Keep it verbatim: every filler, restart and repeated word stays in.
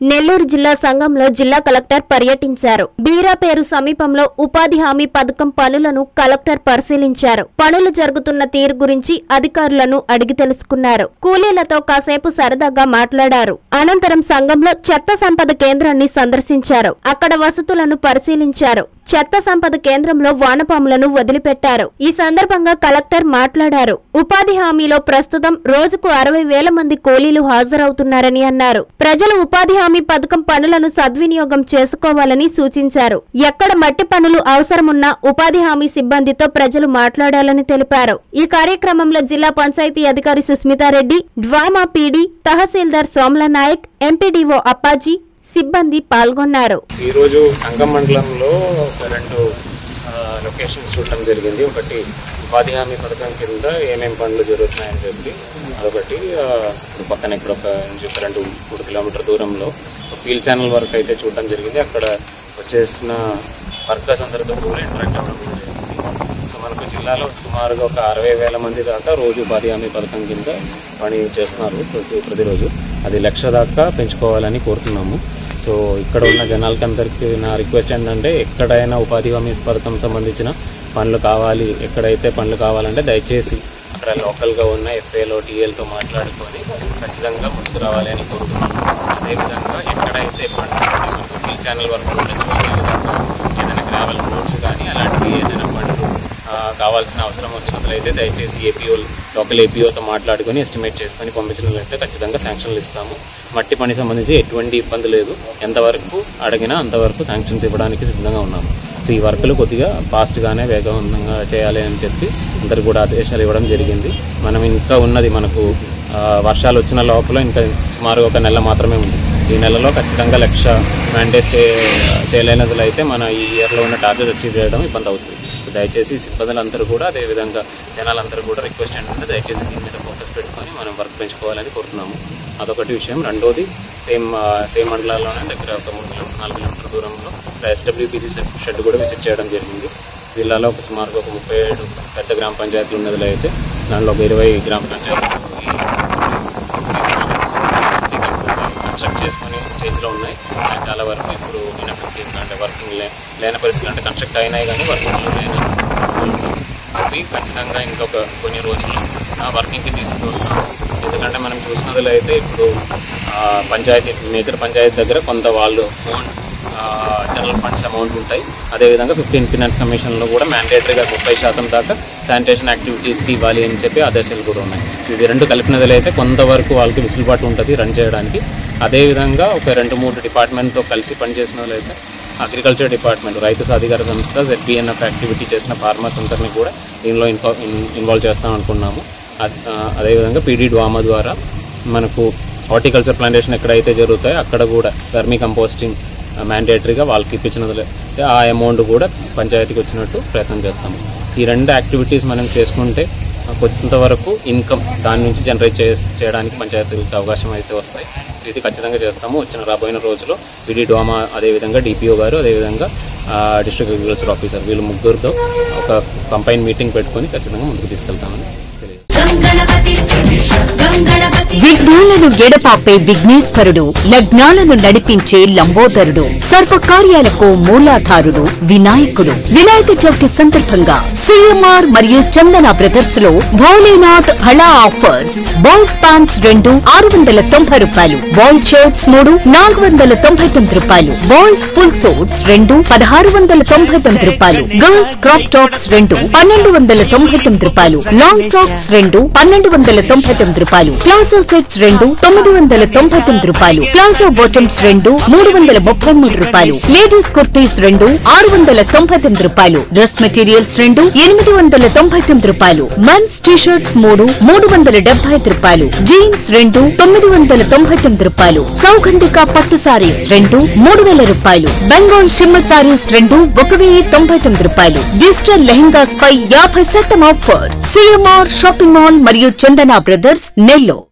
నెల్లూరు జిల్లా సంఘంలో జిల్లా కలెక్టర్ పర్యటించారు. బీరాపేరు సమీపంలో ఉపాధి హామీ పథకం పనులను కలెక్టర్ పరిశీలించారు. పనులు జరుగుతున్న తీరు గురించి అధికారులను అడిగి తెలుసుకున్నారు. కూలీలతో కాసేపు సరదాగా మాట్లాడారు. అనంతరం సంఘంలో చెత్త సంపద కేంద్రాన్ని సందర్శించారు. అక్కడ వసతులను పరిశీలించారు. చెత్త సంపద కేంద్రంలో వానపాములను వదిలిపెట్టారు. ఈ సందర్భంగా కలెక్టర్ మాట్లాడారు. ఉపాధి హామీలో ప్రస్తుతం రోజుకు అరవై వేల మంది కూలీలు హాజరవుతున్నారని అన్నారు. ప్రజలు ఉపాధి హామీ పథకం పనులను సద్వినియోగం చేసుకోవాలని సూచించారు. ఎక్కడ మట్టి పనులు అవసరమున్నా ఉపాధి హామీ సిబ్బందితో ప్రజలు మాట్లాడాలని తెలిపారు. ఈ కార్యక్రమంలో జిల్లా పంచాయతీ అధికారి సుస్మితారెడ్డి, డ్వామా పీడీ తహసీల్దార్ సోమల నాయక్, ఎంపీడీఓ అప్పాజీ సిబ్బంది పాల్గొన్నారు. ఈ రోజు సంగం మండలంలో ఒక రెండు లొకేషన్స్ చూడటం జరిగింది. ఒకటి ఉపాధి హామీ పథకం కింద ఏమేమి పనులు జరుగుతున్నాయని చెప్పి అదొకటి. ఇప్పుడు పక్కన ఇక్కడ ఒక నుంచి రెండు మూడు కిలోమీటర్ దూరంలో ఫీల్డ్ ఛానల్ వర్క్ అయితే చూడటం జరిగింది. అక్కడ వచ్చేసిన వర్కర్స్ అందరితో కూడా ఇంటరాక్ట్ అవ్వడం జరిగింది. సో మనకు జిల్లాలో సుమారుగా ఒక అరవై వేల మంది దాకా రోజు ఉపాధి హామీ పథకం కింద పని చేస్తున్నారు ప్రతి ప్రతిరోజు. అది లక్ష దాకా పెంచుకోవాలని కోరుతున్నాము. సో ఇక్కడ ఉన్న జనాలకి అందరికీ నా రిక్వెస్ట్ ఏంటంటే, ఎక్కడైనా ఉపాధి హామీ పథకం సంబంధించిన పనులు కావాలి, ఎక్కడైతే పనులు కావాలంటే దయచేసి అక్కడ లోకల్గా ఉన్న ఎఫ్ఏలో టీఎల్తో మాట్లాడుకొని ఖచ్చితంగా ముందుకు రావాలి అని కోరుతున్నాము. అదేవిధంగా ఎక్కడైతే పనులు ఫీల్డ్ ఛానల్ వర్క్ ఉండొచ్చు, అదేవిధంగా ఏదైనా గ్రావెల్ రోడ్స్ కానీ అలాంటివి ఏదైనా పనులు కావాల్సిన అవసరం వచ్చినట్లయితే దయచేసి ఏపీఓ లోకల్ ఏపీఓతో మాట్లాడుకొని ఎస్టిమేట్ చేసుకొని పంపించినట్లయితే ఖచ్చితంగా శాంక్షన్లు ఇస్తాము. మట్టి పని సంబంధించి ఎటువంటి ఇబ్బంది లేదు. ఎంతవరకు అడిగినా అంతవరకు శాంక్షన్స్ ఇవ్వడానికి సిద్ధంగా ఉన్నాము. సో ఈ వర్కులు కొద్దిగా ఫాస్ట్గానే వేగవంతంగా చేయాలి అని చెప్పి అందరికి కూడా ఆదేశాలు ఇవ్వడం జరిగింది. మనం ఇంకా ఉన్నది మనకు వర్షాలు వచ్చిన లోపల ఇంకా సుమారు ఒక నెల మాత్రమే ఉంది. ఈ నెలలో ఖచ్చితంగా లక్ష మ్యాండేట్ చే చేయలేనదులైతే మన ఈ ఇయర్లో ఉన్న టార్గెట్ అచీవ్ చేయడం ఇబ్బంది అవుతుంది. దయచేసి సిబ్బందులందరూ కూడా అదేవిధంగా జనాలందరూ కూడా రిక్వెస్ట్ ఏంటంటే దయచేసి దీని మీద ఫోకస్ పెట్టుకొని మనం వర్క్ పెంచుకోవాలని కోరుతున్నాము. అదొకటి విషయం. రెండోది సేమ్ సేమ్ మండలాల్లోనే దగ్గర ఒక మూడు కిలోమీటర్ నాలుగు కిలోమీటర్ దూరంలో ఎస్డబ్ల్యూపీసీ షెడ్ కూడా విజిట్ చేయడం జరిగింది. జిల్లాలో ఒక సుమారుగా ఒక ముప్పై ఏడు పెద్ద గ్రామ పంచాయతీలు ఉన్నదిలో అయితే దానిలో ఒక ఇరవై గ్రామ పంచాయతీలు కన్స్ట్రక్ట్ చేసుకుని స్టేజ్లో ఉన్నాయి. చాలా వరకు ఇప్పుడు ఇన్ఎఫెక్టివ్ అంటే వర్కింగ్ లే లేని పరిస్థితులు అంటే కన్స్ట్రక్ట్ అయినాయి కానీ వర్కింగ్లో లేని పరిస్థితులు అవి ఖచ్చితంగా ఇంకొక కొన్ని రోజులు వర్కింగ్కి తీసుకువస్తాము. ఎందుకంటే మనం చూసినదిలో అయితే ఇప్పుడు పంచాయతీ మేజర్ పంచాయతీ దగ్గర కొంత వాళ్ళు ఓన్ జనరల్ ఫండ్స్ అమౌంట్ ఉంటాయి. అదేవిధంగా ఫిఫ్టీన్ ఫినాన్స్ కమిషన్లో కూడా మ్యాండేటరీగా ముప్పై శాతం దాకా శానిటేషన్ యాక్టివిటీస్కి ఇవ్వాలి అని చెప్పి ఆదేశాలు కూడా ఉన్నాయి. సో ఇది రెండు కలిపినదిలో అయితే కొంతవరకు వాళ్ళకి వెసులుబాటు ఉంటుంది రన్ చేయడానికి. అదేవిధంగా ఒక రెండు మూడు డిపార్ట్మెంట్తో కలిసి పనిచేసిన వాళ్ళైతే అగ్రికల్చర్ డిపార్ట్మెంట్, రైతు సాధికార సంస్థ, జెడ్బిఎన్ఎఫ్ యాక్టివిటీ చేసిన ఫార్మర్స్ అందరినీ కూడా దీనిలో ఇన్వా ఇన్వాల్వ్ చేస్తాం అనుకున్నాము. అదేవిధంగా పీడీ డ్వామా ద్వారా మనకు హార్టికల్చర్ ప్లాంటేషన్ ఎక్కడైతే జరుగుతాయో అక్కడ కూడా వర్మీ కంపోస్టింగ్ మ్యాండేటరీగా వాళ్ళకి ఇప్పించినది ఆ అమౌంట్ కూడా పంచాయతీకి వచ్చినట్టు ప్రయత్నం చేస్తాము. ఈ రెండు యాక్టివిటీస్ మనం చేసుకుంటే కొంతవరకు ఇన్కమ్ దాని నుంచి జనరేట్ చే చేయడానికి పంచాయతీలకు అవకాశం అయితే వస్తాయి. ఇది ఖచ్చితంగా చేస్తాము. వచ్చిన రాబోయిన రోజుల్లో పీడీ డ్వామా, అదేవిధంగా డిపిఓ గారు, అదేవిధంగా డిస్ట్రిక్ట్ అగ్రికల్చర్ ఆఫీసర్ వీళ్ళు ముగ్గురితో ఒక కంపైన్ మీటింగ్ పెట్టుకొని ఖచ్చితంగా ముందుకు తీసుకెళ్తామని విఘ్నాలను ఎడపాపే విఘ్నేశ్వరుడు, లగ్నాలను నడిపించే లంబోదరుడు, సర్వకార్యాలకు మూలాధారుడు వినాయకుడు. వినాయక చవితి సందర్భంగా సిఎంఆర్ మరియు చందన బ్రదర్స్ లో భోలేనాథ్ హళా ఆఫర్స్. బాయ్స్ ప్యాంట్స్ రెండు ఆరు వందల తొంభై రూపాయలు, బాయ్స్ షర్ట్స్ మూడు నాలుగు వందల తొంభై తొమ్మిది రూపాయలు, బాయ్స్ ఫుల్ సూట్స్ రెండు పదహారు వందల తొంభై తొమ్మిది రూపాయలు, గర్ల్స్ క్రాప్ టాప్స్ రెండు పన్నెండు వందల తొంభై తొమ్మిది రూపాయలు, లాంగ్ ఫ్రాక్స్ రెండు పన్నెండు వందల తొంభై తొమ్మిది రూపాయలు, ప్లాజో సెట్స్ రెండు తొమ్మిది వందల తొంభై తొమ్మిది రూపాయలు, ప్లాజో బాటమ్స్ రెండు మూడు వందల ముప్పై మూడు రూపాయలు, లేడీస్ కుర్తీస్ రెండు ఆరు వందల తొంభై తొమ్మిది రూపాయలు, డ్రెస్ మెటీరియల్స్ రెండు ఎనిమిది వందల తొంభై తొమ్మిది రూపాయలు, మెన్స్ టీషర్ట్స్ మూడు మూడు వందల డెబ్బై ఐదు రూపాయలు, జీన్స్ రెండు తొమ్మిది వందల తొంభై తొమ్మిది రూపాయలు, సౌగంధిక పట్టు సారీస్ రెండు మూడు వేల రూపాయలు, బెంగాల్ షిమ్మర్ సారీస్ రెండు ఒక వెయ్యి తొంభై తొమ్మిది రూపాయలు, డిజిటల్ లెహంగాస్ పై యాభై శాతం ఆఫర్. సిఎంఆర్ షాపింగ్ మాల్ మరియు చందన బ్రదర్స్ నెల్లూరు.